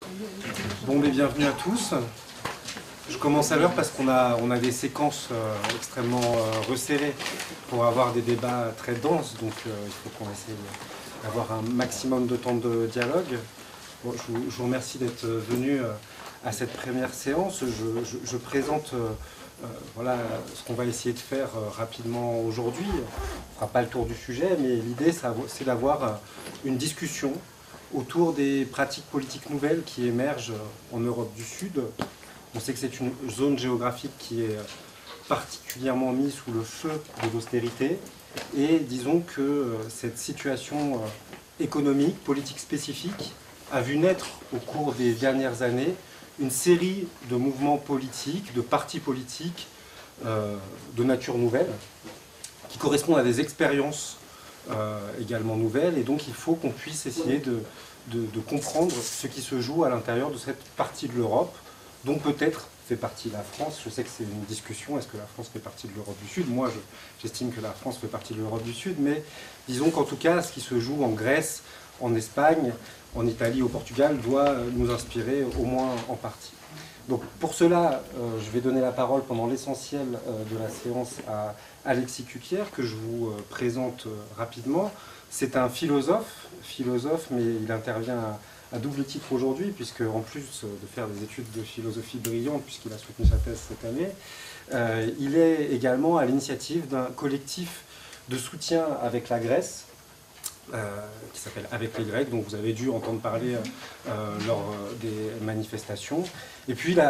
Bon, mais bienvenue à tous. Je commence à l'heure parce qu'on a des séquences extrêmement resserrées pour avoir des débats très denses, donc il faut qu'on essaye d'avoir un maximum de temps de dialogue. Bon, je vous remercie d'être venu à cette première séance. Je présente voilà ce qu'on va essayer de faire rapidement aujourd'hui. On ne fera pas le tour du sujet, mais l'idée c'est d'avoir une discussion autour des pratiques politiques nouvelles qui émergent en Europe du Sud. On sait que c'est une zone géographique qui est particulièrement mise sous le feu de l'austérité. Et disons que cette situation économique, politique spécifique, a vu naître au cours des dernières années une série de mouvements politiques, de partis politiques de nature nouvelle, qui correspondent à des expériences également nouvelles. Et donc il faut qu'on puisse essayer de comprendre ce qui se joue à l'intérieur de cette partie de l'Europe, dont peut-être fait partie la France. Je sais que c'est une discussion, est-ce que la France fait partie de l'Europe du Sud? Moi, j'estime que la France fait partie de l'Europe du Sud, mais disons qu'en tout cas, ce qui se joue en Grèce, en Espagne, en Italie, au Portugal, doit nous inspirer au moins en partie. Donc pour cela, je vais donner la parole pendant l'essentiel de la séance à Alexis Kukier, que je vous présente rapidement. C'est un philosophe, mais il intervient à double titre aujourd'hui, puisque en plus de faire des études de philosophie brillantes, puisqu'il a soutenu sa thèse cette année, il est également à l'initiative d'un collectif de soutien avec la Grèce, qui s'appelle Avec les Grecs, dont vous avez dû entendre parler lors des manifestations. Et puis il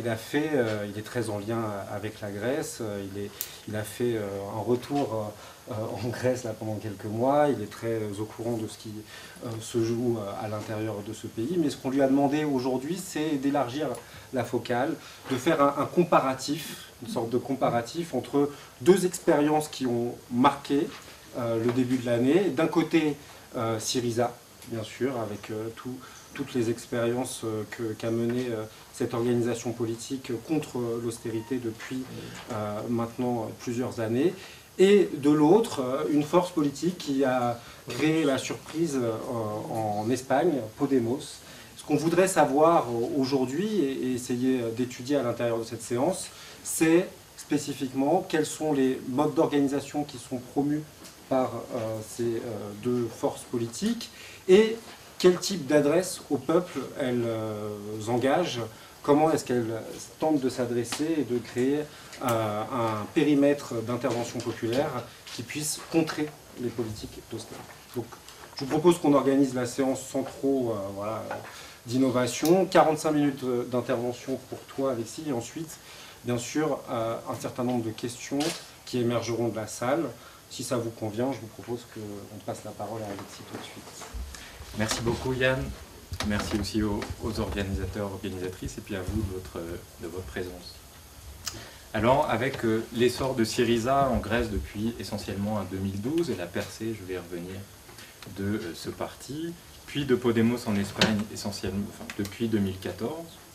est très en lien avec la Grèce, il a fait un retour en Grèce là, pendant quelques mois, il est très au courant de ce qui se joue à l'intérieur de ce pays, mais ce qu'on lui a demandé aujourd'hui, c'est d'élargir la focale, de faire un comparatif, une sorte de comparatif entre deux expériences qui ont marqué le début de l'année. D'un côté, Syriza, bien sûr, avec toutes les expériences qu'a menées cette organisation politique contre l'austérité depuis maintenant plusieurs années. Et de l'autre, une force politique qui a créé la surprise en Espagne, Podemos. Ce qu'on voudrait savoir aujourd'hui et essayer d'étudier à l'intérieur de cette séance, c'est spécifiquement quels sont les modes d'organisation qui sont promus par ces deux forces politiques et quel type d'adresse au peuple elles engagent, comment est-ce qu'elles tentent de s'adresser et de créer un périmètre d'intervention populaire qui puisse contrer les politiques d'austérité. Donc je vous propose qu'on organise la séance sans trop d'innovation, 45 minutes d'intervention pour toi Alexis, et ensuite bien sûr un certain nombre de questions qui émergeront de la salle. Si ça vous convient, je vous propose qu'on passe la parole à Alexis tout de suite. Merci beaucoup Yann. Merci aussi aux organisateurs, organisatrices, et puis à vous de votre présence. Alors, avec l'essor de Syriza en Grèce depuis essentiellement 2012, et la percée, je vais y revenir, de ce parti, puis de Podemos en Espagne essentiellement depuis 2014,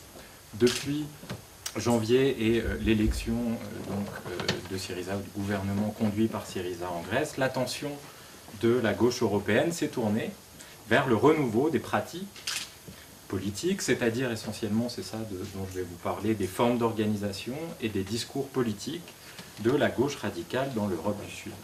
depuis janvier et l'élection de Syriza, ou du gouvernement conduit par Syriza en Grèce, l'attention de la gauche européenne s'est tournée vers le renouveau des pratiques politiques, c'est-à-dire essentiellement, c'est ça dont je vais vous parler, des formes d'organisation et des discours politiques de la gauche radicale dans l'Europe du Sud.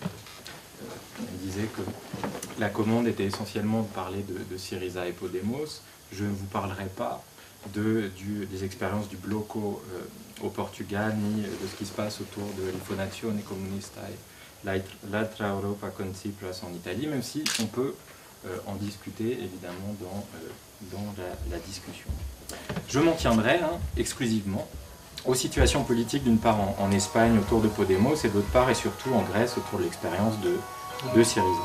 On disait que la commande était essentiellement de parler de Syriza et Podemos. Je ne vous parlerai pas des expériences du Bloco au Portugal, ni de ce qui se passe autour de l'Infonazione Comunista et l'Altra Europa con Tsipras en Italie, même si on peut en discuter évidemment dans la discussion. Je m'en tiendrai exclusivement aux situations politiques, d'une part en Espagne autour de Podemos, et d'autre part et surtout en Grèce autour de l'expérience de Syriza.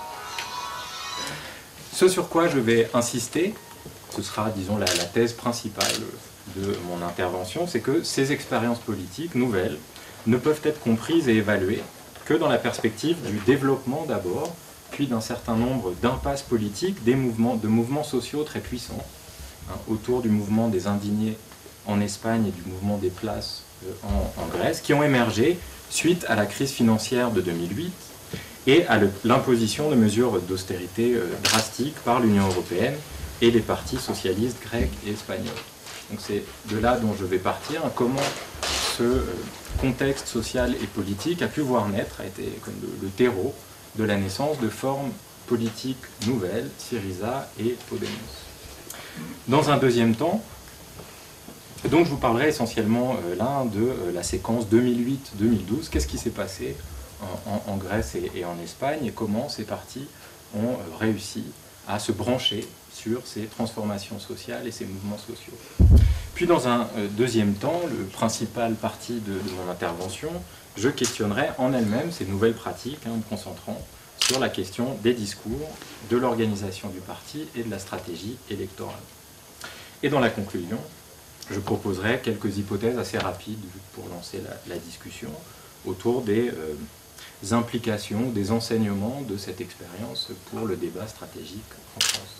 Ce sur quoi je vais insister, ce sera, disons, la thèse principale de mon intervention, c'est que ces expériences politiques nouvelles ne peuvent être comprises et évaluées que dans la perspective du développement d'abord, puis d'un certain nombre d'impasses politiques, de mouvements sociaux très puissants, autour du mouvement des indignés en Espagne et du mouvement des places en Grèce, qui ont émergé suite à la crise financière de 2008 et à l'imposition de mesures d'austérité drastiques par l'Union européenne et les partis socialistes grecs et espagnols. Donc c'est de là dont je vais partir, comment ce contexte social et politique a pu voir naître, a été comme le terreau de la naissance de formes politiques nouvelles, Syriza et Podemos. Dans un deuxième temps, donc je vous parlerai essentiellement là de la séquence 2008-2012, qu'est-ce qui s'est passé en Grèce et en Espagne, et comment ces partis ont réussi à se brancher sur ces transformations sociales et ces mouvements sociaux. Puis dans un deuxième temps, le principal parti de mon intervention, je questionnerai en elle-même ces nouvelles pratiques, me concentrant sur la question des discours, de l'organisation du parti et de la stratégie électorale. Et dans la conclusion, je proposerai quelques hypothèses assez rapides pour lancer la discussion autour des implications, des enseignements de cette expérience pour le débat stratégique en France.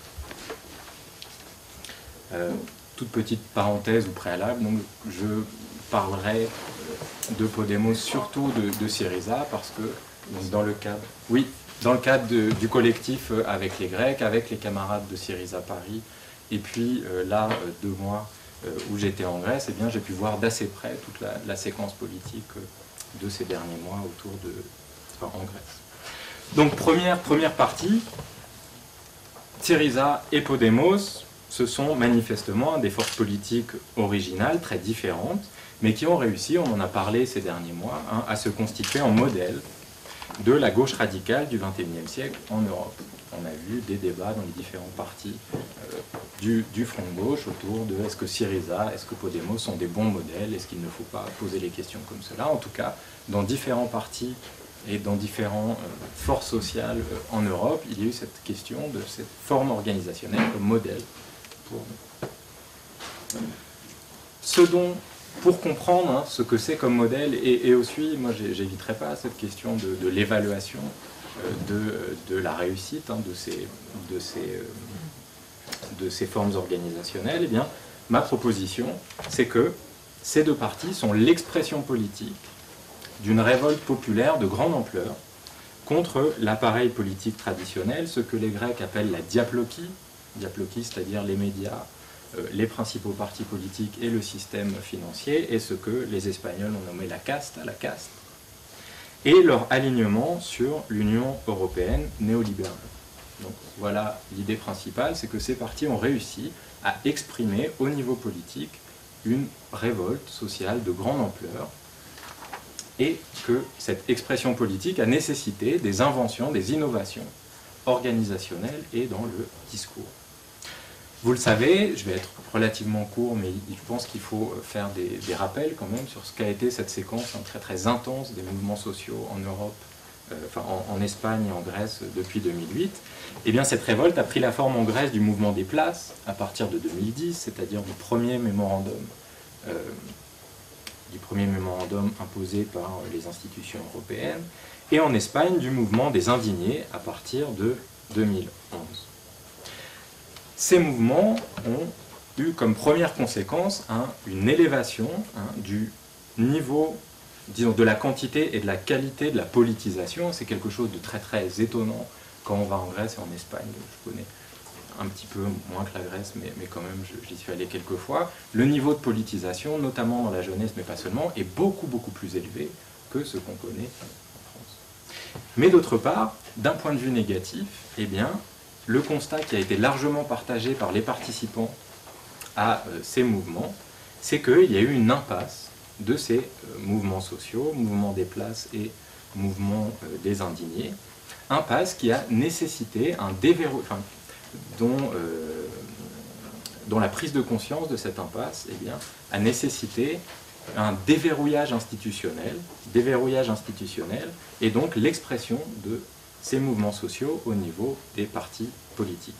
Toute petite parenthèse ou préalable, donc je parlerai de Podemos, surtout de Syriza, parce que donc dans le cadre du collectif avec les Grecs, avec les camarades de Syriza Paris, et puis là, 2 mois où j'étais en Grèce, eh bien j'ai pu voir d'assez près toute la séquence politique de ces derniers mois en Grèce. Donc première partie, Syriza et Podemos, ce sont manifestement des forces politiques originales, très différentes, mais qui ont réussi, on en a parlé ces derniers mois, à se constituer en modèle de la gauche radicale du XXIe siècle en Europe. On a vu des débats dans les différents partis du front de gauche autour de est-ce que Syriza, est-ce que Podemos sont des bons modèles, est-ce qu'il ne faut pas poser les questions comme cela. En tout cas, dans différents partis et dans différentes forces sociales en Europe, il y a eu cette question de cette forme organisationnelle comme modèle pour nous. Ce dont, pour comprendre ce que c'est comme modèle, et aussi, moi j'éviterai pas cette question de l'évaluation de la réussite de ces formes organisationnelles, eh bien, ma proposition, c'est que ces 2 partis sont l'expression politique d'une révolte populaire de grande ampleur contre l'appareil politique traditionnel, ce que les Grecs appellent la diaplokie, c'est-à-dire les médias, les principaux partis politiques et le système financier, et ce que les Espagnols ont nommé la caste, et leur alignement sur l'Union européenne néolibérale. Donc voilà l'idée principale, c'est que ces partis ont réussi à exprimer au niveau politique une révolte sociale de grande ampleur, et que cette expression politique a nécessité des inventions, des innovations organisationnelles et dans le discours. Vous le savez, je vais être relativement court, mais je pense qu'il faut faire des rappels quand même sur ce qu'a été cette séquence très très intense des mouvements sociaux en Europe, en Espagne et en Grèce depuis 2008. Eh bien, cette révolte a pris la forme en Grèce du mouvement des places à partir de 2010, c'est-à-dire du premier mémorandum imposé par les institutions européennes, et en Espagne du mouvement des indignés à partir de 2011. Ces mouvements ont eu comme première conséquence une élévation du niveau, disons, de la quantité et de la qualité de la politisation. C'est quelque chose de très très étonnant quand on va en Grèce et en Espagne. Je connais un petit peu moins que la Grèce, mais quand même j'y suis allé quelques fois. Le niveau de politisation, notamment dans la jeunesse, mais pas seulement, est beaucoup beaucoup plus élevé que ce qu'on connaît en France. Mais d'autre part, d'un point de vue négatif, eh bien, le constat qui a été largement partagé par les participants à ces mouvements, c'est qu'il y a eu une impasse de ces mouvements sociaux, mouvements des places et mouvements des indignés, impasse qui a nécessité un déverrouillage, dont la prise de conscience de cette impasse a nécessité un déverrouillage institutionnel, et donc l'expression de ces mouvements sociaux au niveau des partis politiques.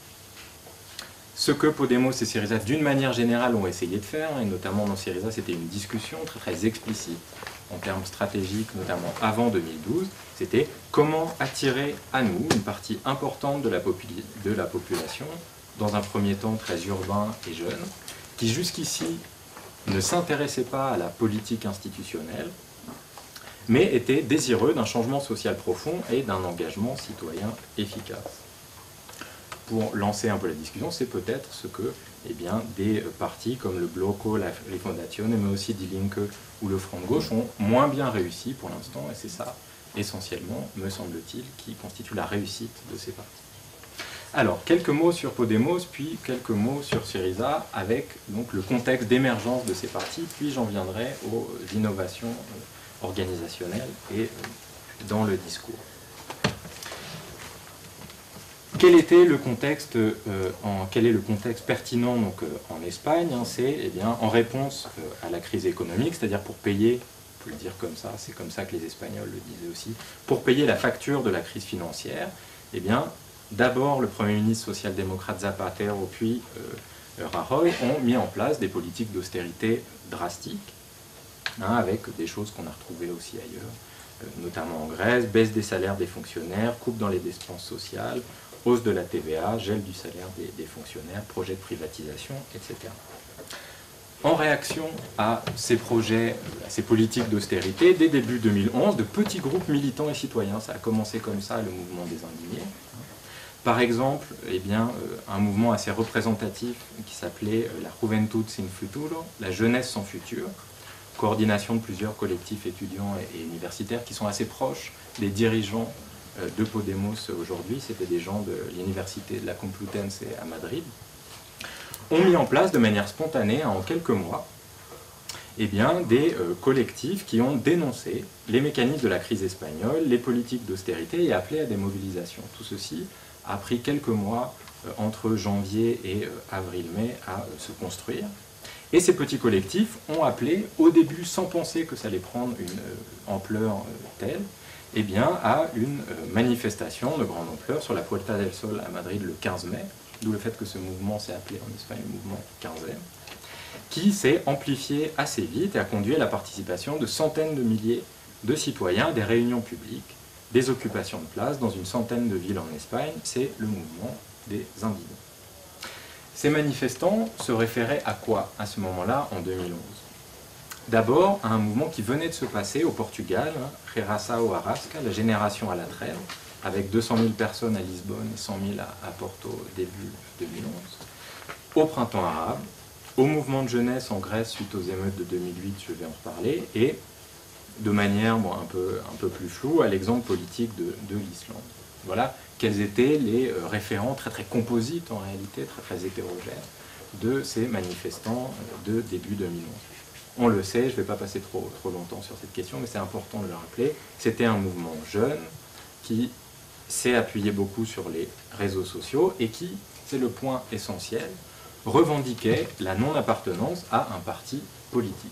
Ce que Podemos et Syriza, d'une manière générale, ont essayé de faire, et notamment dans Syriza, c'était une discussion très, très explicite en termes stratégiques, notamment avant 2012, c'était comment attirer à nous une partie importante de la population, dans un premier temps très urbain et jeune, qui jusqu'ici ne s'intéressait pas à la politique institutionnelle, mais était désireux d'un changement social profond et d'un engagement citoyen efficace. pour lancer un peu la discussion, c'est peut-être ce que des partis comme le Bloco, la Rifondazione, mais aussi Die Linke ou le Front de gauche ont moins bien réussi pour l'instant, et c'est ça, essentiellement, me semble-t-il, qui constitue la réussite de ces partis. Alors, quelques mots sur Podemos, puis quelques mots sur Syriza, avec donc, le contexte d'émergence de ces partis, puis j'en viendrai aux innovations organisationnelles et dans le discours. Quel était le contexte, quel est le contexte pertinent donc, en Espagne? C'est en réponse à la crise économique, c'est-à-dire pour payer, on peut le dire comme ça, c'est comme ça que les Espagnols le disaient aussi, pour payer la facture de la crise financière, d'abord le Premier ministre social-démocrate Zapatero puis Rajoy ont mis en place des politiques d'austérité drastiques, avec des choses qu'on a retrouvées aussi ailleurs, notamment en Grèce, baisse des salaires des fonctionnaires, coupe dans les dépenses sociales, hausse de la TVA, gel du salaire des fonctionnaires, projet de privatisation, etc. En réaction à ces projets, à ces politiques d'austérité, dès début 2011, de petits groupes militants et citoyens, ça a commencé comme ça, le mouvement des indignés. Par exemple, un mouvement assez représentatif qui s'appelait la Juventud sin Futuro, la jeunesse sans futur, coordination de plusieurs collectifs étudiants et universitaires qui sont assez proches des dirigeants de Podemos aujourd'hui, c'était des gens de l'université de la Complutense à Madrid, ont mis en place de manière spontanée, en quelques mois, des collectifs qui ont dénoncé les mécanismes de la crise espagnole, les politiques d'austérité et appelé à des mobilisations. Tout ceci a pris quelques mois entre janvier et avril-mai à se construire. Et ces petits collectifs ont appelé, au début sans penser que ça allait prendre une ampleur telle, à une manifestation de grande ampleur sur la Puerta del Sol à Madrid le 15 mai, d'où le fait que ce mouvement s'est appelé en Espagne le mouvement 15e, qui s'est amplifié assez vite et a conduit à la participation de centaines de milliers de citoyens à des réunions publiques, des occupations de places dans une centaine de villes en Espagne. C'est le mouvement des indignés. Ces manifestants se référaient à quoi à ce moment-là, en 2011 ? D'abord, à un mouvement qui venait de se passer au Portugal, Geração Arrasca, la génération à la trêve, avec 200 000 personnes à Lisbonne et 100 000 à Porto début 2011, au printemps arabe, au mouvement de jeunesse en Grèce suite aux émeutes de 2008, je vais en reparler, et de manière un peu plus floue à l'exemple politique de l'Islande. Voilà quels étaient les référents très très composites en réalité, très très hétérogènes de ces manifestants de début 2011. On le sait, je ne vais pas passer trop longtemps sur cette question, mais c'est important de le rappeler, c'était un mouvement jeune qui s'est appuyé beaucoup sur les réseaux sociaux et qui, c'est le point essentiel, revendiquait la non-appartenance à un parti politique.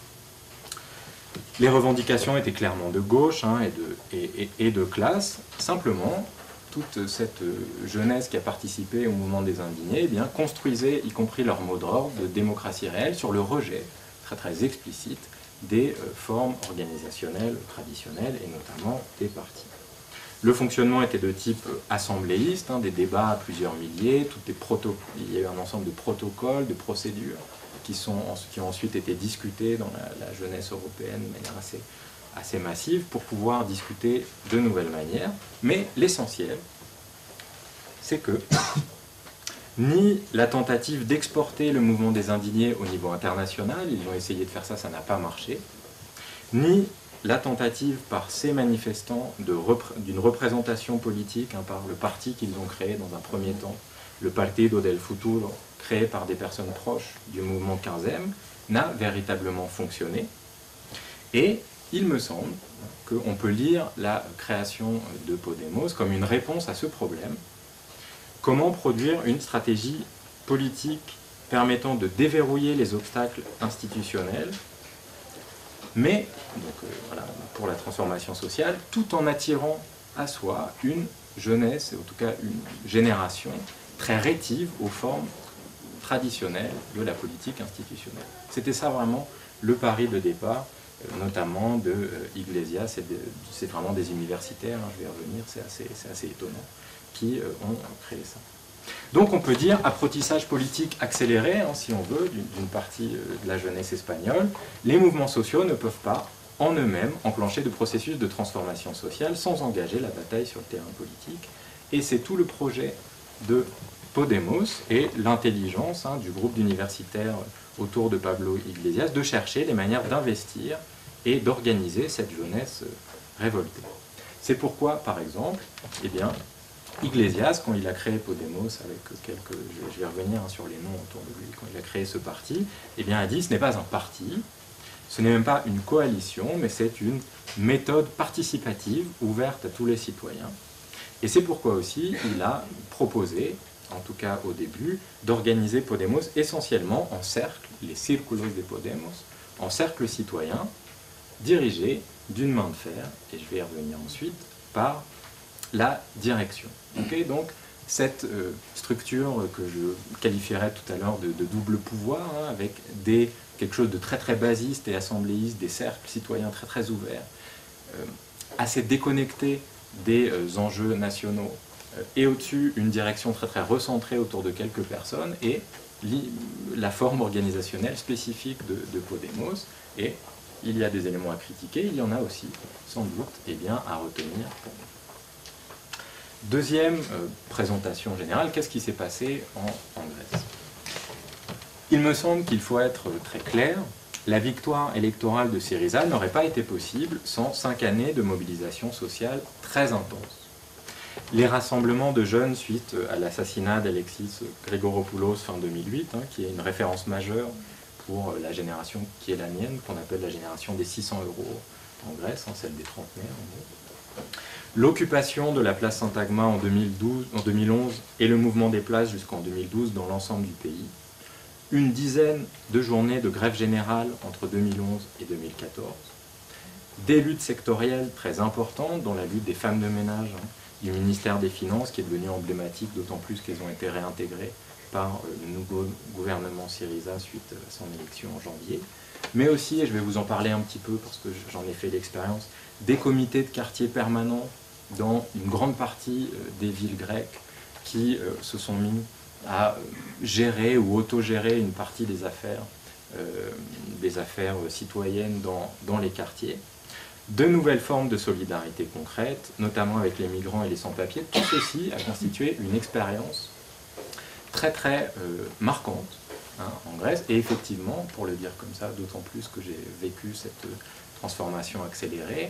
Les revendications étaient clairement de gauche et de classe. Simplement, toute cette jeunesse qui a participé au mouvement des indignés construisait, y compris leur mot d'ordre, de démocratie réelle sur le rejet très très explicite des formes organisationnelles traditionnelles et notamment des partis. Le fonctionnement était de type assembléiste, des débats à plusieurs milliers, il y a eu un ensemble de protocoles, de procédures qui ont ensuite été discutés dans la jeunesse européenne de manière assez massive pour pouvoir discuter de nouvelles manières. Mais l'essentiel, c'est que ni la tentative d'exporter le mouvement des indignés au niveau international, ils ont essayé de faire ça, ça n'a pas marché, ni la tentative par ces manifestants d'une représentation politique par le parti qu'ils ont créé dans un premier temps, le Partido del Futuro, créé par des personnes proches du mouvement 15e, n'a véritablement fonctionné. Et il me semble qu'on peut lire la création de Podemos comme une réponse à ce problème. Comment produire une stratégie politique permettant de déverrouiller les obstacles institutionnels, mais pour la transformation sociale, tout en attirant à soi une jeunesse, et en tout cas une génération très rétive aux formes traditionnelles de la politique institutionnelle. C'était ça vraiment le pari de départ, notamment de Iglesias, c'est vraiment des universitaires, je vais y revenir, c'est assez étonnant, qui ont créé ça. Donc on peut dire apprentissage politique accéléré, si on veut, d'une partie de la jeunesse espagnole. Les mouvements sociaux ne peuvent pas, en eux-mêmes, enclencher de processus de transformation sociale sans engager la bataille sur le terrain politique. Et c'est tout le projet de Podemos et l'intelligence du groupe d'universitaires autour de Pablo Iglesias de chercher des manières d'investir et d'organiser cette jeunesse révoltée. C'est pourquoi, par exemple, eh bien, Iglesias, quand il a créé Podemos, avec quelques, je vais revenir sur les noms autour de lui, quand il a créé ce parti, eh bien, a dit ce n'est pas un parti, ce n'est même pas une coalition, mais c'est une méthode participative ouverte à tous les citoyens. Et c'est pourquoi aussi il a proposé, en tout cas au début, d'organiser Podemos essentiellement en cercle, les círculos de Podemos, en cercle citoyen, dirigé d'une main de fer, et je vais y revenir ensuite, par la direction. Okay, donc, cette structure que je qualifierais tout à l'heure de double pouvoir, avec quelque chose de très très basiste et assembléiste, des cercles citoyens très très ouverts, assez déconnectés des enjeux nationaux, et au-dessus une direction très très recentrée autour de quelques personnes, et la forme organisationnelle spécifique de Podemos, et il y a des éléments à critiquer, il y en a aussi, sans doute, eh bien, à retenir pour nous. Deuxième présentation générale, qu'est-ce qui s'est passé en Grèce? Il me semble qu'il faut être très clair, la victoire électorale de Syriza n'aurait pas été possible sans 5 années de mobilisation sociale très intense. Les rassemblements de jeunes suite à l'assassinat d'Alexis Grigoropoulos fin 2008, qui est une référence majeure pour la génération qui est la mienne, qu'on appelle la génération des 600 € en Grèce, celle des trentenaires en gros. L'occupation de la place Syntagma en 2011 et le mouvement des places jusqu'en 2012 dans l'ensemble du pays. Une dizaine de journées de grève générale entre 2011 et 2014. Des luttes sectorielles très importantes, dont la lutte des femmes de ménage du ministère des Finances, qui est devenue emblématique, d'autant plus qu'elles ont été réintégrées par le nouveau gouvernement Syriza suite à son élection en janvier. Mais aussi, et je vais vous en parler un petit peu parce que j'en ai fait l'expérience, des comités de quartier permanents dans une grande partie des villes grecques qui se sont mis à gérer ou autogérer une partie des affaires citoyennes dans les quartiers. De nouvelles formes de solidarité concrète, notamment avec les migrants et les sans-papiers. Tout ceci a constitué une expérience très très marquante en Grèce. Et effectivement, pour le dire comme ça, d'autant plus que j'ai vécu cette transformation accélérée,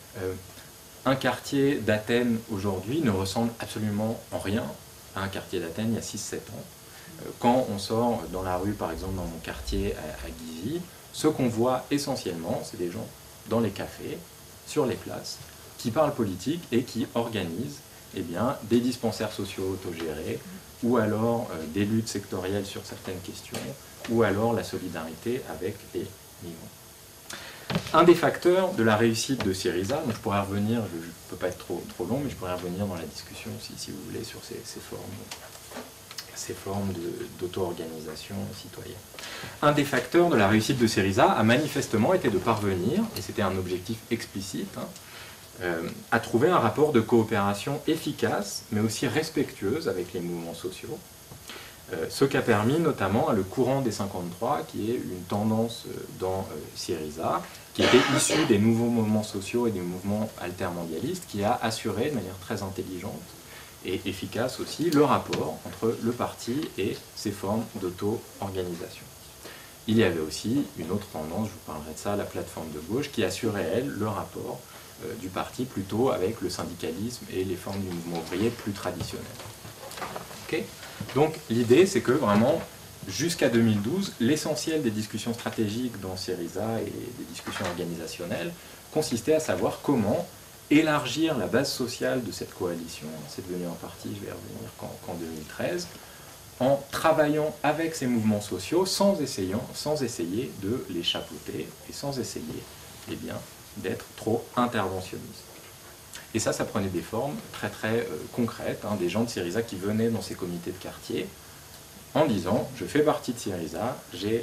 un quartier d'Athènes aujourd'hui ne ressemble absolument en rien à un quartier d'Athènes il y a 6-7 ans. Quand on sort dans la rue, par exemple dans mon quartier à Gizeh, ce qu'on voit essentiellement, c'est des gens dans les cafés, sur les places, qui parlent politique et qui organisent des dispensaires sociaux autogérés, ou alors des luttes sectorielles sur certaines questions, ou alors la solidarité avec les migrants. Un des facteurs de la réussite de Syriza, donc je pourrais revenir, je ne peux pas être trop long, mais je pourrais revenir dans la discussion si vous voulez sur ces formes d'auto-organisation citoyenne. Un des facteurs de la réussite de Syriza a manifestement été de parvenir, et c'était un objectif explicite, à trouver un rapport de coopération efficace, mais aussi respectueuse avec les mouvements sociaux, ce qui a permis notamment le courant des 53, qui est une tendance dans Syriza, qui était issue des nouveaux mouvements sociaux et des mouvements altermondialistes, qui a assuré de manière très intelligente et efficace aussi le rapport entre le parti et ses formes d'auto-organisation. Il y avait aussi une autre tendance, je vous parlerai de ça, la plateforme de gauche, qui assurait, elle, le rapport du parti plutôt avec le syndicalisme et les formes du mouvement ouvrier plus traditionnelles. Okay. Donc l'idée, c'est que vraiment, jusqu'à 2012, l'essentiel des discussions stratégiques dans Syriza et des discussions organisationnelles consistait à savoir comment élargir la base sociale de cette coalition, c'est devenu un parti, je vais y revenir qu'en 2013, en travaillant avec ces mouvements sociaux sans essayer de les chapeauter et sans essayer d'être trop interventionniste. Et ça prenait des formes très très concrètes, des gens de Syriza qui venaient dans ces comités de quartier en disant « je fais partie de Syriza, j'ai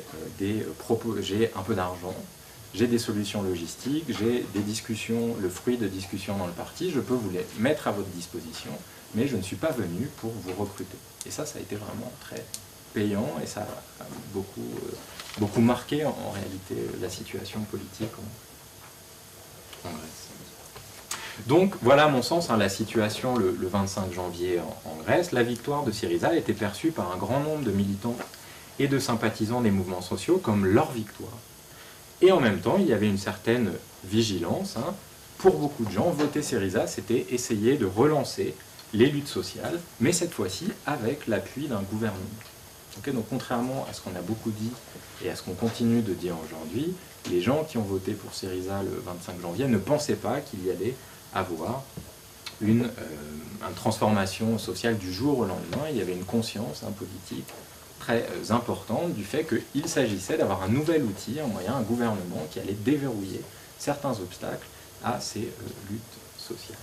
un peu d'argent, j'ai des solutions logistiques, j'ai des discussions, le fruit de discussions dans le parti, je peux vous les mettre à votre disposition, mais je ne suis pas venu pour vous recruter. » Et ça a été vraiment très payant et ça a beaucoup marqué en réalité la situation politique en Grèce. Donc voilà, à mon sens, la situation le 25 janvier en Grèce. La victoire de Syriza a été perçue par un grand nombre de militants et de sympathisants des mouvements sociaux comme leur victoire. Et en même temps, il y avait une certaine vigilance. Pour beaucoup de gens, voter Syriza, c'était essayer de relancer les luttes sociales, mais cette fois-ci avec l'appui d'un gouvernement. Donc contrairement à ce qu'on a beaucoup dit et à ce qu'on continue de dire aujourd'hui, les gens qui ont voté pour Syriza le 25 janvier ne pensaient pas qu'il y allait avoir une transformation sociale du jour au lendemain. Il y avait une conscience politique très importante du fait qu'il s'agissait d'avoir un nouvel outil, un moyen, un gouvernement qui allait déverrouiller certains obstacles à ces luttes sociales.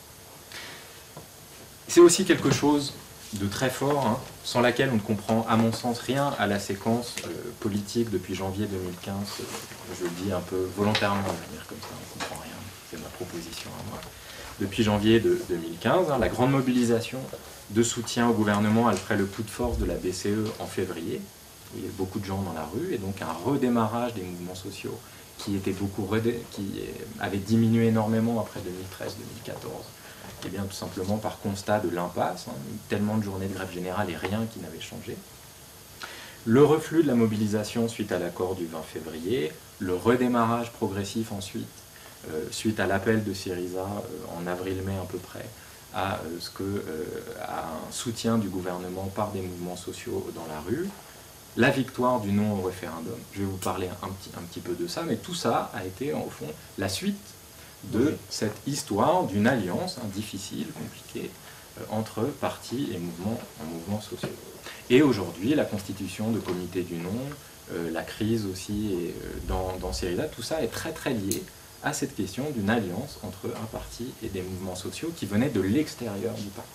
C'est aussi quelque chose de très fort, sans laquelle on ne comprend, à mon sens, rien à la séquence politique depuis janvier 2015. Je le dis un peu volontairement de manière comme ça, on ne comprend rien, c'est ma proposition à moi. Depuis janvier 2015, la grande mobilisation de soutien au gouvernement après le coup de force de la BCE en février, où il y avait beaucoup de gens dans la rue, et donc un redémarrage des mouvements sociaux qui avait diminué énormément après 2013-2014. Et bien tout simplement par constat de l'impasse, tellement de journées de grève générale et rien qui n'avait changé. Le reflux de la mobilisation suite à l'accord du 20 février, le redémarrage progressif ensuite, suite à l'appel de Syriza en avril-mai à peu près, à un soutien du gouvernement par des mouvements sociaux dans la rue, la victoire du non au référendum. Je vais vous parler un petit peu de ça, mais tout ça a été au fond la suite de cette histoire d'une alliance difficile, compliquée, entre partis et mouvements sociaux. Et aujourd'hui, la constitution de comités du non, la crise aussi dans Syriza, tout ça est très très lié à cette question d'une alliance entre un parti et des mouvements sociaux qui venaient de l'extérieur du parti.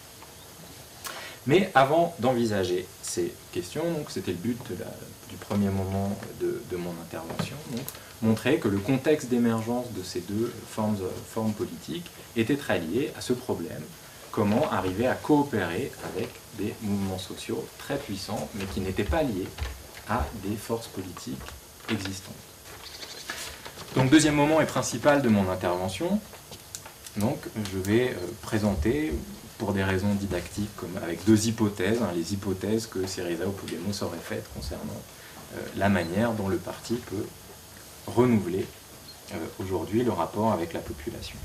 Mais avant d'envisager ces questions, c'était le but du premier moment de mon intervention, montrer que le contexte d'émergence de ces deux formes politiques était très lié à ce problème. Comment arriver à coopérer avec des mouvements sociaux très puissants, mais qui n'étaient pas liés à des forces politiques existantes. Donc, deuxième moment et principal de mon intervention, je vais présenter, pour des raisons didactiques, avec deux hypothèses, les hypothèses que Syriza ou Podemos auraient faites concernant la manière dont le parti peut renouveler aujourd'hui le rapport avec la population.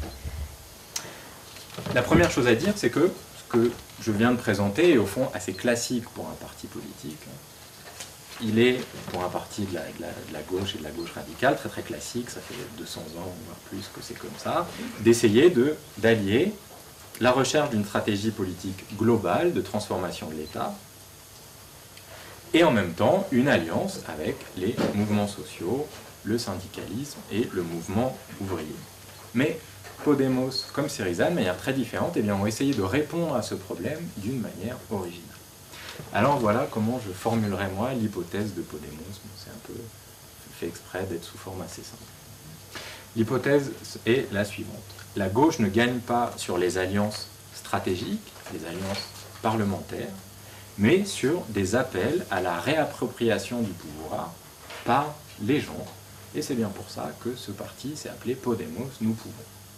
La première chose à dire, c'est que ce que je viens de présenter est au fond assez classique pour un parti politique. Il est, pour un parti de la gauche et de la gauche radicale, très très classique, ça fait 200 ans, voire plus que c'est comme ça, d'essayer d'allier la recherche d'une stratégie politique globale de transformation de l'État et en même temps une alliance avec les mouvements sociaux, le syndicalisme et le mouvement ouvrier. Mais Podemos, comme Syriza, de manière très différente, ont essayé de répondre à ce problème d'une manière originale. Alors voilà comment je formulerai moi l'hypothèse de Podemos. C'est un peu fait exprès d'être sous forme assez simple. L'hypothèse est la suivante. La gauche ne gagne pas sur les alliances stratégiques, les alliances parlementaires, mais sur des appels à la réappropriation du pouvoir par les gens. Et c'est bien pour ça que ce parti s'est appelé Podemos, nous pouvons.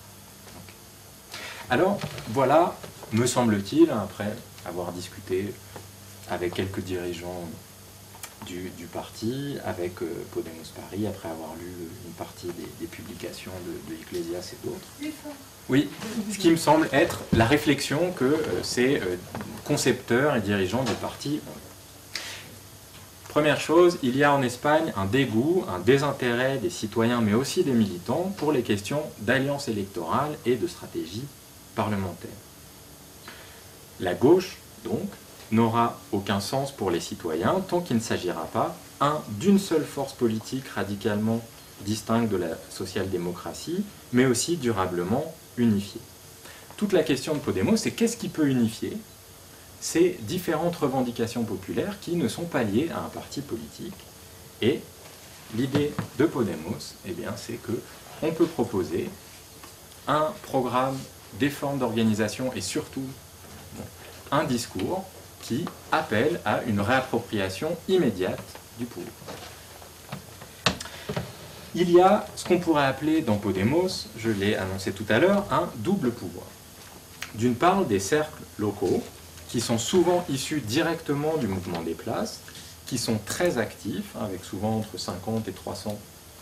Alors, voilà, me semble-t-il, après avoir discuté avec quelques dirigeants du parti, avec Podemos Paris, après avoir lu une partie des publications de Iglesias et d'autres. Oui, ce qui me semble être la réflexion que ces concepteurs et dirigeants du parti ont. Première chose, il y a en Espagne un dégoût, un désintérêt des citoyens, mais aussi des militants, pour les questions d'alliance électorale et de stratégie parlementaire. La gauche, donc, n'aura aucun sens pour les citoyens tant qu'il ne s'agira pas, d'une seule force politique radicalement distincte de la social-démocratie, mais aussi durablement unifiée. Toute la question de Podemos, c'est qu'est-ce qui peut unifier ces différentes revendications populaires qui ne sont pas liées à un parti politique. Et l'idée de Podemos, c'est qu'on peut proposer un programme, des formes d'organisation et surtout un discours qui appelle à une réappropriation immédiate du pouvoir. Il y a ce qu'on pourrait appeler dans Podemos, je l'ai annoncé tout à l'heure, un double pouvoir. D'une part, des cercles locaux, qui sont souvent issus directement du mouvement des places, qui sont très actifs, avec souvent entre 50 et 300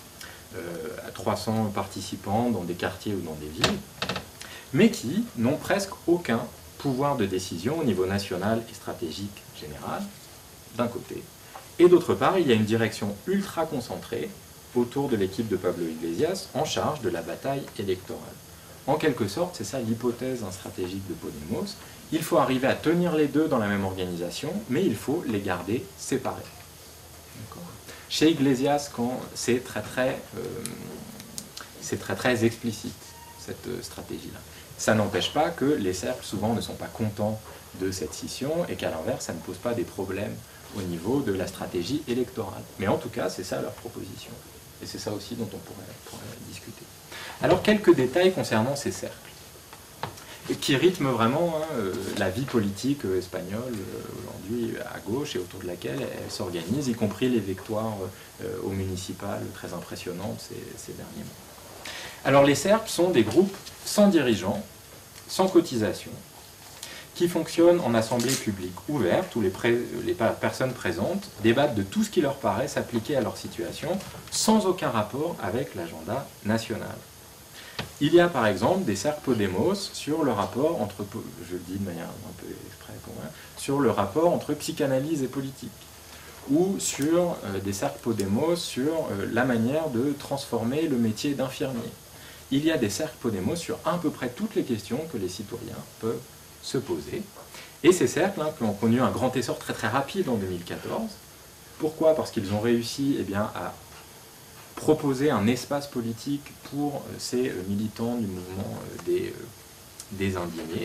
participants dans des quartiers ou dans des villes, mais qui n'ont presque aucun pouvoir de décision au niveau national et stratégique général, d'un côté. Et d'autre part, il y a une direction ultra concentrée autour de l'équipe de Pablo Iglesias en charge de la bataille électorale. En quelque sorte, c'est ça l'hypothèse stratégique de Podemos. Il faut arriver à tenir les deux dans la même organisation, mais il faut les garder séparés. Chez Iglesias, c'est très explicite, cette stratégie-là. Ça n'empêche pas que les cercles, souvent, ne sont pas contents de cette scission et qu'à l'inverse, ça ne pose pas des problèmes au niveau de la stratégie électorale. Mais en tout cas, c'est ça leur proposition. Et c'est ça aussi dont on pourrait discuter. Alors, quelques détails concernant ces cercles, qui rythment vraiment la vie politique espagnole aujourd'hui à gauche et autour de laquelle elle s'organise, y compris les victoires au municipal très impressionnantes ces derniers mois. Alors, les cercles sont des groupes sans dirigeants, sans cotisation, qui fonctionnent en assemblée publique ouverte, où les personnes présentes débattent de tout ce qui leur paraît s'appliquer à leur situation, sans aucun rapport avec l'agenda national. Il y a par exemple des cercles Podemos sur le rapport entre, je le dis de manière un peu exprès pour moi, sur le rapport entre psychanalyse et politique, ou sur des cercles Podemos sur la manière de transformer le métier d'infirmier. Il y a des cercles Podemos sur à peu près toutes les questions que les citoyens peuvent se poser. Et ces cercles qui ont connu un grand essor très très rapide en 2014. Pourquoi? Parce qu'ils ont réussi à proposer un espace politique pour ces militants du mouvement des indignés,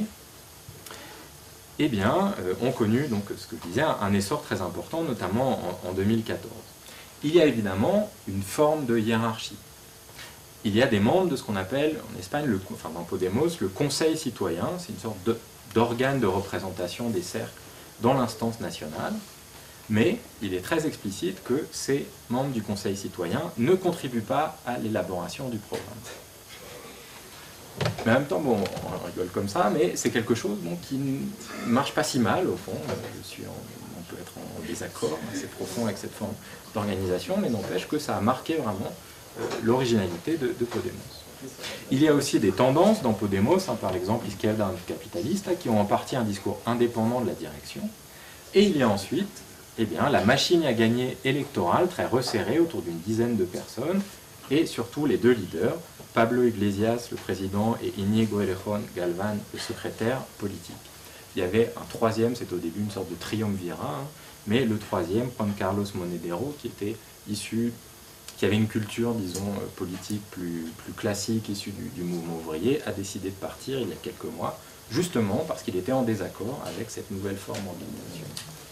ont connu, donc, ce que je disais, un essor très important, notamment en 2014. Il y a évidemment une forme de hiérarchie. Il y a des membres de ce qu'on appelle en Espagne, dans Podemos, le Conseil citoyen, c'est une sorte d'organe de représentation des cercles dans l'instance nationale, mais il est très explicite que ces membres du Conseil citoyen ne contribuent pas à l'élaboration du programme. Mais en même temps, bon, on rigole comme ça, mais c'est quelque chose qui ne marche pas si mal, au fond. On peut être en désaccord assez profond avec cette forme d'organisation, mais n'empêche que ça a marqué vraiment l'originalité de Podemos. Il y a aussi des tendances dans Podemos, par exemple Izquierda Anticapitalista, qui ont en partie un discours indépendant de la direction. Et il y a ensuite la machine à gagner électorale très resserrée autour d'une dizaine de personnes, et surtout les deux leaders, Pablo Iglesias, le président, et Íñigo Errejón Galván, le secrétaire politique. Il y avait un troisième, c'était au début une sorte de triumvirat, mais le troisième, Juan Carlos Monedero, qui était issu, qui avait une culture, disons, politique plus classique, issue du mouvement ouvrier, a décidé de partir il y a quelques mois, justement parce qu'il était en désaccord avec cette nouvelle forme d'organisation.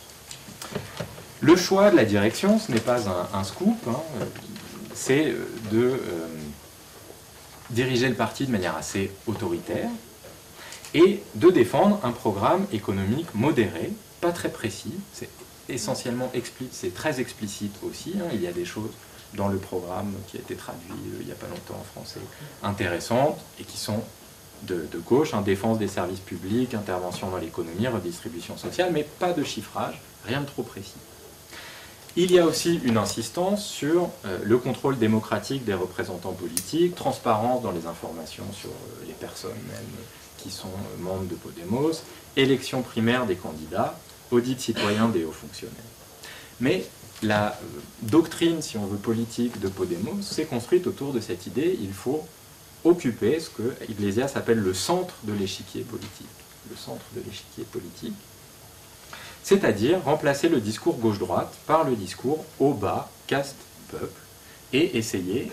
Le choix de la direction, ce n'est pas un scoop, c'est de diriger le parti de manière assez autoritaire et de défendre un programme économique modéré, pas très précis, c'est essentiellement c'est très explicite aussi, il y a des choses dans le programme qui a été traduit il n'y a pas longtemps en français, intéressantes et qui sont de gauche, défense des services publics, intervention dans l'économie, redistribution sociale, mais pas de chiffrage, rien de trop précis. Il y a aussi une insistance sur le contrôle démocratique des représentants politiques, transparence dans les informations sur les personnes même qui sont membres de Podemos, élection primaire des candidats, audit citoyen des hauts fonctionnaires. Mais la doctrine, si on veut, politique de Podemos s'est construite autour de cette idée, il faut occuper ce que Iglesias appelle le centre de l'échiquier politique. Le centre de l'échiquier politique, c'est-à-dire remplacer le discours gauche-droite par le discours haut bas, caste, peuple, et essayer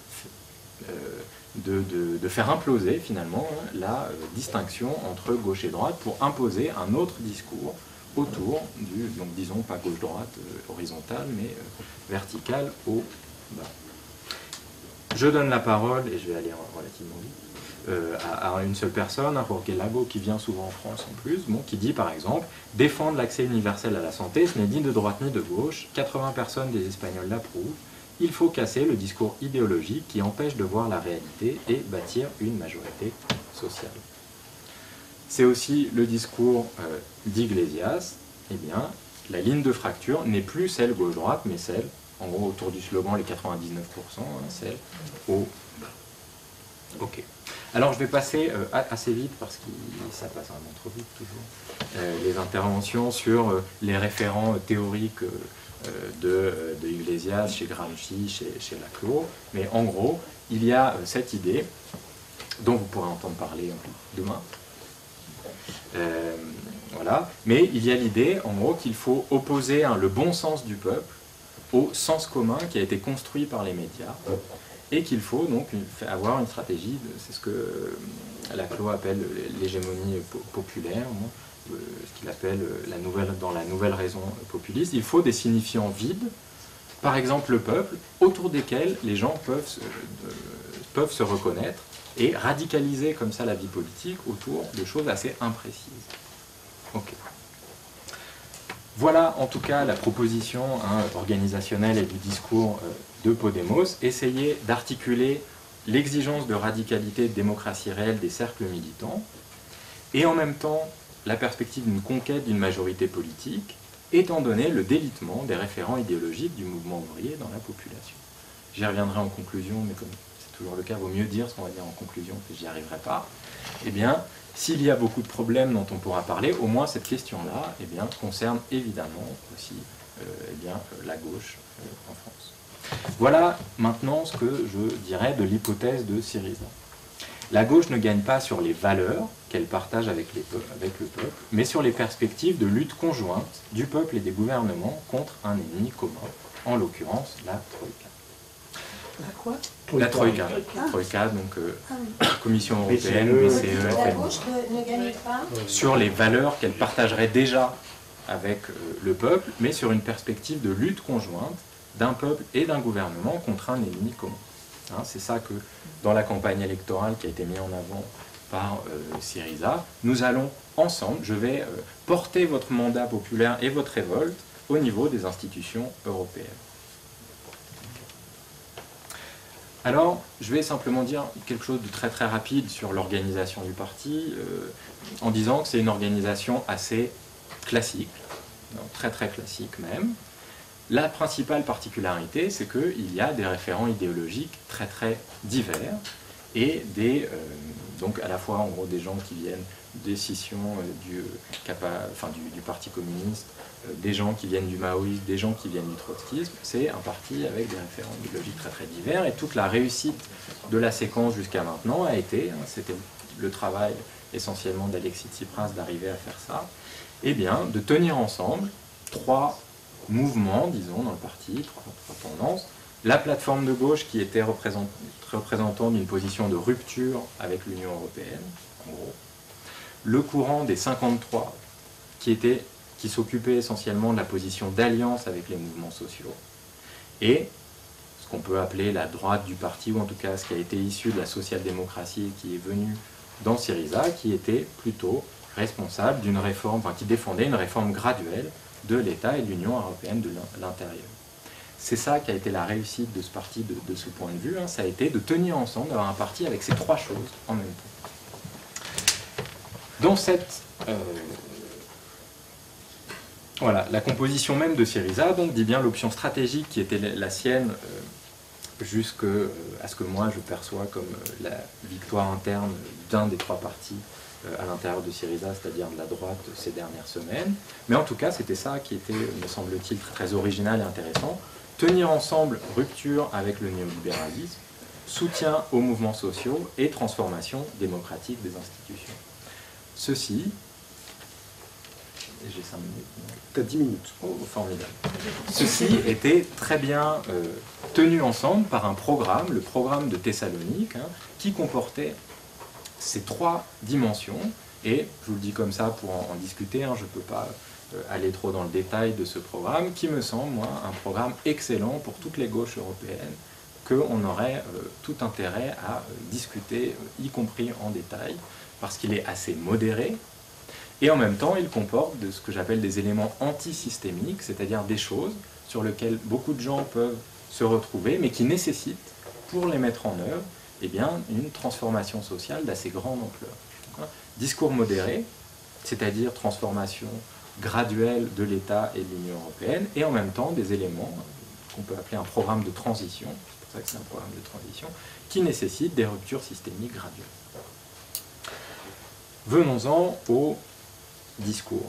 de faire imploser finalement la distinction entre gauche et droite pour imposer un autre discours autour du, donc disons pas gauche-droite horizontale, mais verticale au bas. Je donne la parole, et je vais aller relativement vite, à une seule personne, à Jorge Lago, qui vient souvent en France en plus, qui dit par exemple « Défendre l'accès universel à la santé, ce n'est ni de droite ni de gauche, 80 personnes des Espagnols l'approuvent, il faut casser le discours idéologique qui empêche de voir la réalité et bâtir une majorité sociale. C'est aussi le discours d'Iglesias. Eh bien, la ligne de fracture n'est plus celle gauche-droite, mais celle, en gros, autour du slogan les 99%, celle au bas. Ok. Alors je vais passer assez vite, parce que ça passe vraiment trop vite toujours, les interventions sur les référents théoriques de Iglesias, chez Gramsci, chez Laclos. Mais en gros, il y a cette idée, dont vous pourrez entendre parler demain. Voilà. Mais il y a l'idée, en gros, qu'il faut opposer le bon sens du peuple au sens commun qui a été construit par les médias, et qu'il faut donc avoir une stratégie, c'est ce que Laclos appelle l'hégémonie populaire, ce qu'il appelle dans la nouvelle raison populiste. Il faut des signifiants vides, par exemple le peuple, autour desquels les gens peuvent se reconnaître, et radicaliser comme ça la vie politique autour de choses assez imprécises. Ok. Voilà en tout cas la proposition organisationnelle et du discours de Podemos, essayer d'articuler l'exigence de radicalité et de démocratie réelle des cercles militants, et en même temps la perspective d'une conquête d'une majorité politique, étant donné le délitement des référents idéologiques du mouvement ouvrier dans la population. J'y reviendrai en conclusion, mais comme c'est toujours le cas, il vaut mieux dire ce qu'on va dire en conclusion, que j'y arriverai pas. Eh bien, s'il y a beaucoup de problèmes dont on pourra parler, au moins cette question-là concerne évidemment aussi la gauche en France. Voilà maintenant ce que je dirais de l'hypothèse de Syriza. La gauche ne gagne pas sur les valeurs qu'elle partage avec le peuple, mais sur les perspectives de lutte conjointe du peuple et des gouvernements contre un ennemi commun, en l'occurrence la Troïka. La quoi? La Troïka. Troïka, donc Commission européenne, BCE, La FMI. gauche ne gagne pas. Sur les valeurs qu'elle partagerait déjà avec le peuple, mais sur une perspective de lutte conjointe d'un peuple et d'un gouvernement contre un ennemi commun. C'est ça que, dans la campagne électorale qui a été mise en avant par Syriza, nous allons ensemble, je vais porter votre mandat populaire et votre révolte au niveau des institutions européennes. Alors, je vais simplement dire quelque chose de très très rapide sur l'organisation du parti, en disant que c'est une organisation assez classique, très très classique même. La principale particularité, c'est qu'il y a des référents idéologiques très très divers, et donc à la fois en gros des gens qui viennent des scissions du Parti communiste, des gens qui viennent du maoïsme, des gens qui viennent du trotskisme. C'est un parti avec des référents idéologiques très très divers, et toute la réussite de la séquence jusqu'à maintenant a été, c'était le travail essentiellement d'Alexis Tsipras d'arriver à faire ça, et bien de tenir ensemble trois mouvements, disons, dans le parti, trois tendances. La plateforme de gauche qui était représentant d'une position de rupture avec l'Union européenne, en gros. Le courant des 53 qui s'occupait essentiellement de la position d'alliance avec les mouvements sociaux, et ce qu'on peut appeler la droite du parti, ou en tout cas ce qui a été issu de la social-démocratie et qui est venu dans Syriza, qui était plutôt responsable d'une réforme, qui défendait une réforme graduelle de l'État et de l'Union européenne de l'intérieur. C'est ça qui a été la réussite de ce parti de ce point de vue, ça a été de tenir ensemble, d'avoir un parti avec ces trois choses en même temps. Dans cette... voilà, la composition même de Syriza donc, dit bien l'option stratégique qui était la sienne jusqu'à ce que moi je perçois comme la victoire interne d'un des trois partis à l'intérieur de Syriza, c'est-à-dire de la droite ces dernières semaines. Mais en tout cas, c'était ça qui était, me semble-t-il, très original et intéressant. Tenir ensemble rupture avec le néolibéralisme, soutien aux mouvements sociaux et transformation démocratique des institutions. Ceci... J'ai 5 minutes. T'as 10 minutes. Oh, formidable. Ceci était très bien tenu ensemble par un programme, le programme de Thessalonique, qui comportait ces trois dimensions. Et je vous le dis comme ça pour en discuter, je ne peux pas aller trop dans le détail de ce programme, qui me semble, moi, un programme excellent pour toutes les gauches européennes, qu'on aurait tout intérêt à discuter, y compris en détail, parce qu'il est assez modéré. Et en même temps, il comporte ce que j'appelle des éléments antisystémiques, c'est-à-dire des choses sur lesquelles beaucoup de gens peuvent se retrouver, mais qui nécessitent, pour les mettre en œuvre, eh bien, une transformation sociale d'assez grande ampleur. Discours modéré, c'est-à-dire transformation graduelle de l'État et de l'Union européenne, et en même temps des éléments qu'on peut appeler un programme de transition, c'est pour ça que c'est un programme de transition, qui nécessite des ruptures systémiques graduelles. Venons-en au discours.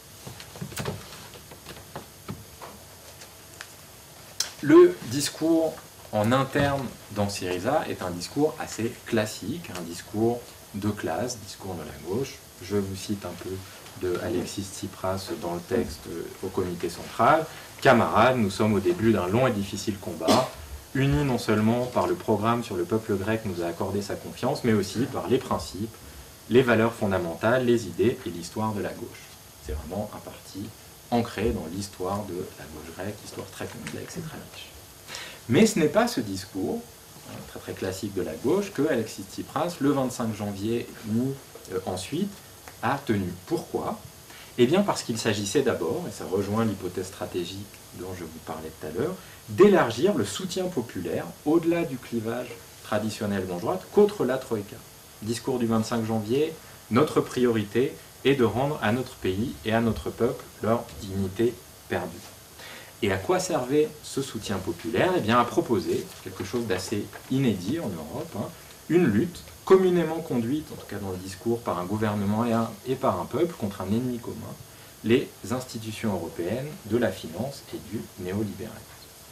Le discours en interne dans Syriza est un discours assez classique, un discours de classe, discours de la gauche. Je vous cite un peu de Alexis Tsipras dans le texte au comité central. Camarades, nous sommes au début d'un long et difficile combat, unis non seulement par le programme sur le peuple grec nous a accordé sa confiance, mais aussi par les principes, les valeurs fondamentales, les idées et l'histoire de la gauche. C'est vraiment un parti ancré dans l'histoire de la gauche grecque, histoire très complexe et très riche. Mais ce n'est pas ce discours, très très classique de la gauche, que Alexis Tsipras, le 25 janvier, ni ensuite, a tenu. Pourquoi? Eh bien parce qu'il s'agissait d'abord, et ça rejoint l'hypothèse stratégique dont je vous parlais tout à l'heure, d'élargir le soutien populaire au-delà du clivage traditionnel gauche-droite contre la Troïka. Discours du 25 janvier, notre priorité est de rendre à notre pays et à notre peuple leur dignité perdue. Et à quoi servait ce soutien populaire? Eh bien à proposer quelque chose d'assez inédit en Europe, une lutte communément conduite, en tout cas dans le discours, par un gouvernement et par un peuple contre un ennemi commun, les institutions européennes de la finance et du néolibéralisme.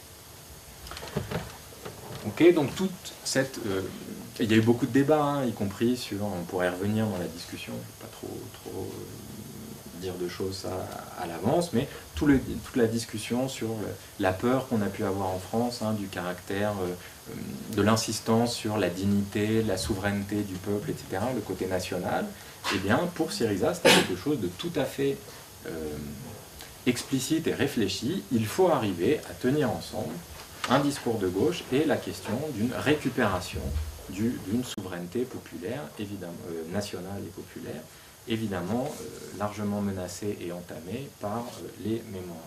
Ok, donc toute cette... il y a eu beaucoup de débats, y compris sur... On pourrait revenir dans la discussion, je ne vais pas trop dire de choses à l'avance, mais toute la discussion sur la peur qu'on a pu avoir en France, du caractère, de l'insistance sur la dignité, la souveraineté du peuple, etc., le côté national, eh bien, pour Syriza, c'était quelque chose de tout à fait explicite et réfléchi. Il faut arriver à tenir ensemble un discours de gauche et la question d'une récupération d'une souveraineté populaire, évidemment, nationale et populaire, évidemment largement menacée et entamée par les mémoires.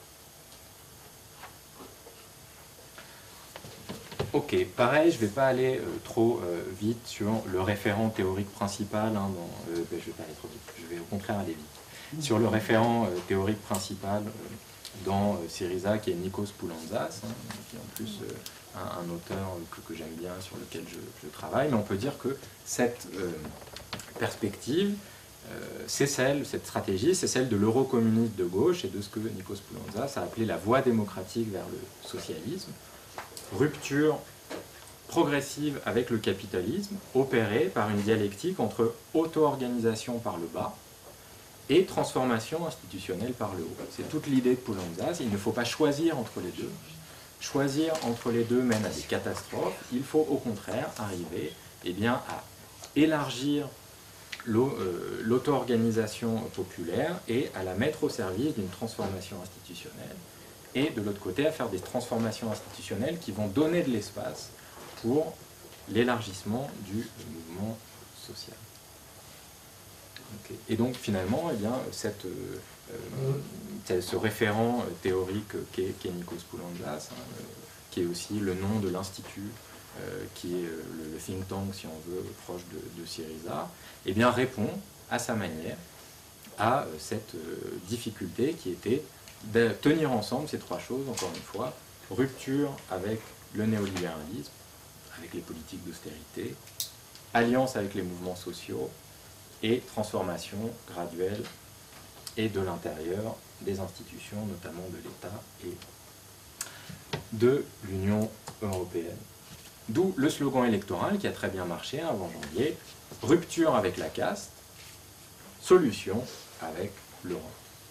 Ok, pareil, je ne vais pas aller trop vite sur le référent théorique principal, je ne vais pas aller trop vite, je vais au contraire aller vite. Sur le référent théorique principal dans Syriza, qui est Nikos Poulantzas, qui est en plus un auteur que j'aime bien, sur lequel je travaille, mais on peut dire que cette perspective, cette stratégie, c'est celle de l'eurocommunisme de gauche et de ce que Nikos Poulantzas a appelé la voie démocratique vers le socialisme. Rupture progressive avec le capitalisme, opérée par une dialectique entre auto-organisation par le bas et transformation institutionnelle par le haut. C'est toute l'idée de Poulantzas. Il ne faut pas choisir entre les deux. Choisir entre les deux mène à des catastrophes. Il faut au contraire arriver à élargir l'auto-organisation populaire et à la mettre au service d'une transformation institutionnelle, et de l'autre côté à faire des transformations institutionnelles qui vont donner de l'espace pour l'élargissement du mouvement social. Okay. Et donc finalement, ce référent théorique qu'est Nikos Poulantzas, qui est aussi le nom de l'institut, qui est le think tank, si on veut, proche de Syriza, répond à sa manière à cette difficulté qui était de tenir ensemble ces trois choses, encore une fois, rupture avec le néolibéralisme, avec les politiques d'austérité, alliance avec les mouvements sociaux et transformation graduelle et de l'intérieur des institutions, notamment de l'État et de l'Union européenne. D'où le slogan électoral qui a très bien marché avant janvier, rupture avec la caste, solution avec l'Europe.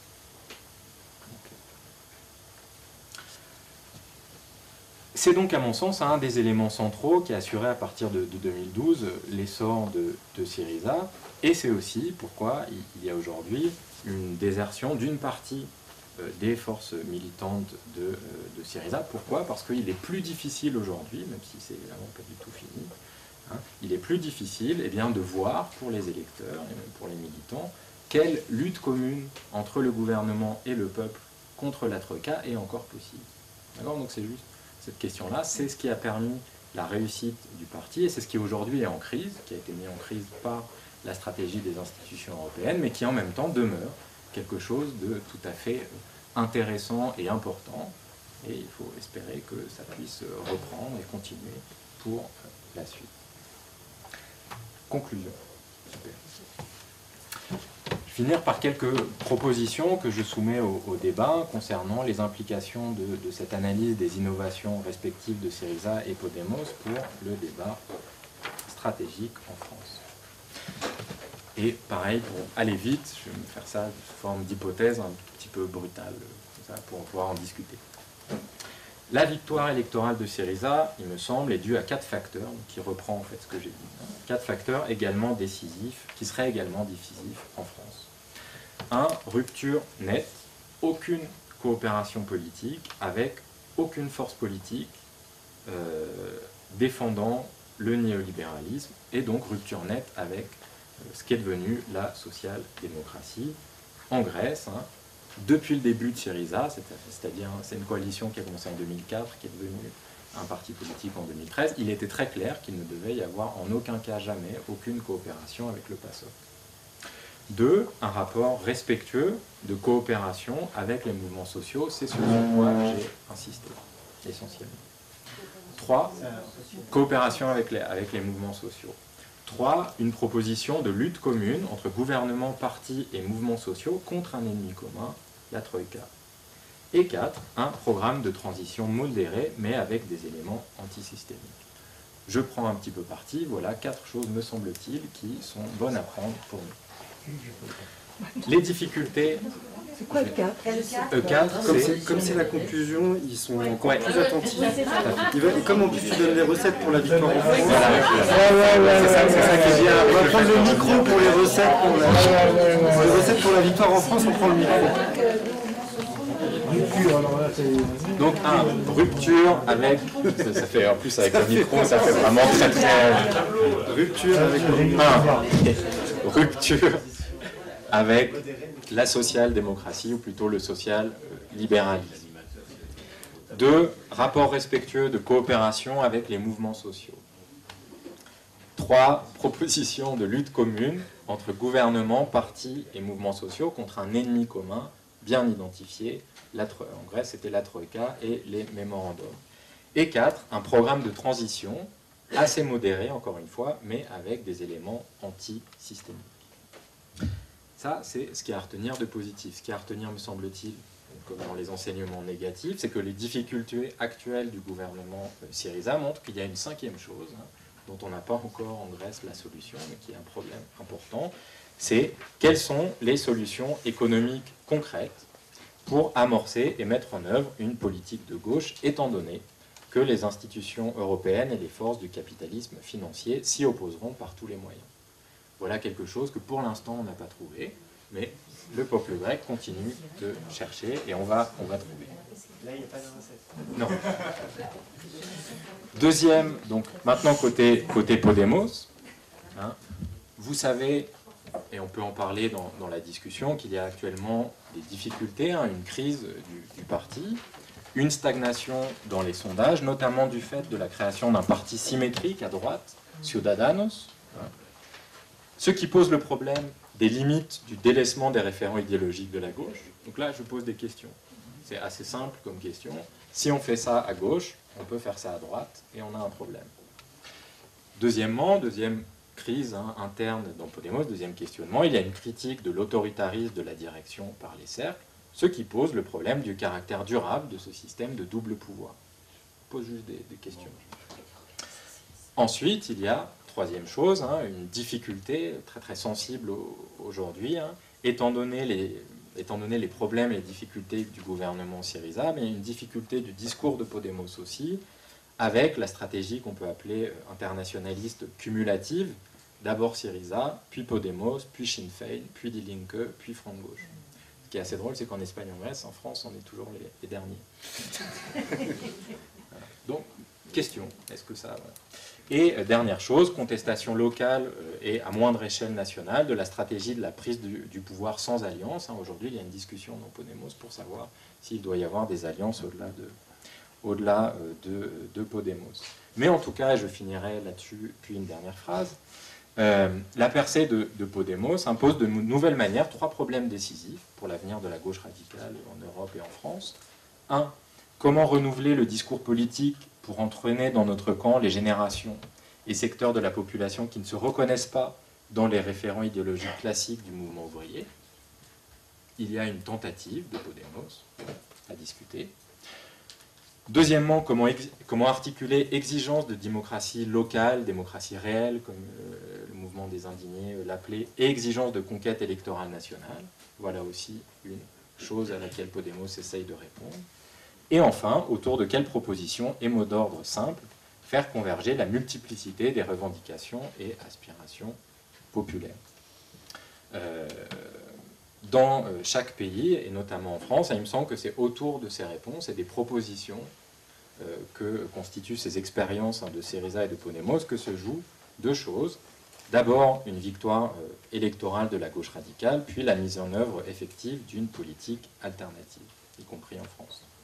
C'est donc à mon sens un des éléments centraux qui a assuré à partir de 2012 l'essor de Syriza, et c'est aussi pourquoi il y a aujourd'hui une désertion d'une partie des forces militantes de Syriza. Pourquoi? Parce qu'il est plus difficile aujourd'hui, même si c'est évidemment pas du tout fini, il est plus difficile de voir pour les électeurs et même pour les militants quelle lutte commune entre le gouvernement et le peuple contre la Troïka est encore possible. Donc c'est juste cette question-là. C'est ce qui a permis la réussite du parti, et c'est ce qui aujourd'hui est en crise, qui a été mis en crise par la stratégie des institutions européennes, mais qui en même temps demeure quelque chose de tout à fait intéressant et important. Et il faut espérer que ça puisse reprendre et continuer pour la suite. Conclusion. Super. Je vais finir par quelques propositions que je soumets au débat concernant les implications de cette analyse des innovations respectives de Syriza et Podemos pour le débat stratégique en France. Et pareil, pour aller vite, je vais me faire ça sous forme d'hypothèse un petit peu brutale, comme ça, pour pouvoir en discuter. La victoire électorale de Syriza, il me semble, est due à 4 facteurs, qui reprend en fait ce que j'ai dit. 4 facteurs également décisifs, qui seraient également décisifs en France. 1. Rupture nette, aucune coopération politique avec aucune force politique défendant le néolibéralisme, et donc rupture nette avec ce qui est devenu la social-démocratie en Grèce, depuis le début de Syriza, c'est-à-dire c'est une coalition qui a commencé en 2004, qui est devenue un parti politique en 2013, il était très clair qu'il ne devait y avoir en aucun cas jamais aucune coopération avec le PASOK. 2. Un rapport respectueux de coopération avec les mouvements sociaux, c'est ce sur quoi j'ai insisté essentiellement. 3. Coopération avec les mouvements sociaux. 3. Une proposition de lutte commune entre gouvernement, partis et mouvements sociaux contre un ennemi commun, la Troïka. Et 4. Un programme de transition modéré, mais avec des éléments antisystémiques. Je prends un petit peu parti, voilà 4 choses, me semble-t-il, qui sont bonnes à prendre pour nous. Les difficultés... C'est quoi le 4 E4, Comme c'est la conclusion, ils sont encore plus attentifs. Et comme en plus tu donnes les recettes pour la victoire en France, c'est ça qui est bien. On va prendre le micro pour les recettes. Pour les recettes pour la victoire en France, on prend le micro. Donc, rupture avec... Ça fait, en plus, avec le micro, ça fait vraiment très très... Rupture avec le Rupture avec la social-démocratie, ou plutôt le social-libéralisme. 2. Rapport respectueux de coopération avec les mouvements sociaux. 3. Proposition de lutte commune entre gouvernement, partis et mouvements sociaux contre un ennemi commun bien identifié. En Grèce, c'était la Troïka et les mémorandums. Et 4. Un programme de transition assez modéré, encore une fois, mais avec des éléments anti-systémiques. Ça, c'est ce qui est à retenir de positif. Ce qui est à retenir, me semble-t-il, comme dans les enseignements négatifs, c'est que les difficultés actuelles du gouvernement Syriza montrent qu'il y a une 5e chose, dont on n'a pas encore en Grèce la solution, mais qui est un problème important, c'est quelles sont les solutions économiques concrètes pour amorcer et mettre en œuvre une politique de gauche, étant donné que les institutions européennes et les forces du capitalisme financier s'y opposeront par tous les moyens. Voilà quelque chose que pour l'instant on n'a pas trouvé, mais le peuple grec continue de chercher et on va trouver. Là, il n'y a pas de recette. Non. Deuxième, donc maintenant côté Podemos, vous savez, et on peut en parler dans la discussion, qu'il y a actuellement des difficultés, une crise du parti, une stagnation dans les sondages, notamment du fait de la création d'un parti symétrique à droite, Ciudadanos, ce qui pose le problème des limites du délaissement des référents idéologiques de la gauche. Donc là, je pose des questions. C'est assez simple comme question. Si on fait ça à gauche, on peut faire ça à droite, et on a un problème. Deuxièmement, deuxième crise interne dans Podemos, deuxième questionnement, il y a une critique de l'autoritarisme de la direction par les cercles, ce qui pose le problème du caractère durable de ce système de double pouvoir. Je pose juste des questions. Ensuite, il y a, troisième chose, une difficulté très très sensible aujourd'hui, étant donné les problèmes et les difficultés du gouvernement Syriza, mais une difficulté du discours de Podemos aussi, avec la stratégie qu'on peut appeler internationaliste cumulative, d'abord Syriza, puis Podemos, puis Sinn Féin, puis Die Linke, puis Front de Gauche. Ce qui est assez drôle, c'est qu'en Espagne et en Grèce, en France, on est toujours les derniers. Voilà. Donc, question, est-ce que ça... Voilà. Et dernière chose, contestation locale et à moindre échelle nationale de la stratégie de la prise du pouvoir sans alliance. Aujourd'hui, il y a une discussion dans Podemos pour savoir s'il doit y avoir des alliances au-delà de Podemos. Mais en tout cas, je finirai là-dessus, puis une dernière phrase. La percée de Podemos impose de nouvelles manières 3 problèmes décisifs pour l'avenir de la gauche radicale en Europe et en France. 1. Comment renouveler le discours politique pour entraîner dans notre camp les générations et secteurs de la population qui ne se reconnaissent pas dans les référents idéologiques classiques du mouvement ouvrier. Il y a une tentative de Podemos à discuter. Deuxièmement, comment articuler exigence de démocratie locale, démocratie réelle, comme le mouvement des indignés l'appelait, et exigence de conquête électorale nationale. Voilà aussi une chose à laquelle Podemos essaye de répondre. Et enfin, autour de quelles propositions et mots d'ordre simples faire converger la multiplicité des revendications et aspirations populaires. Dans chaque pays, et notamment en France, il me semble que c'est autour de ces réponses et des propositions que constituent ces expériences de Syriza et de Podemos que se jouent 2 choses. D'abord, une victoire électorale de la gauche radicale, puis la mise en œuvre effective d'une politique alternative, y compris en France.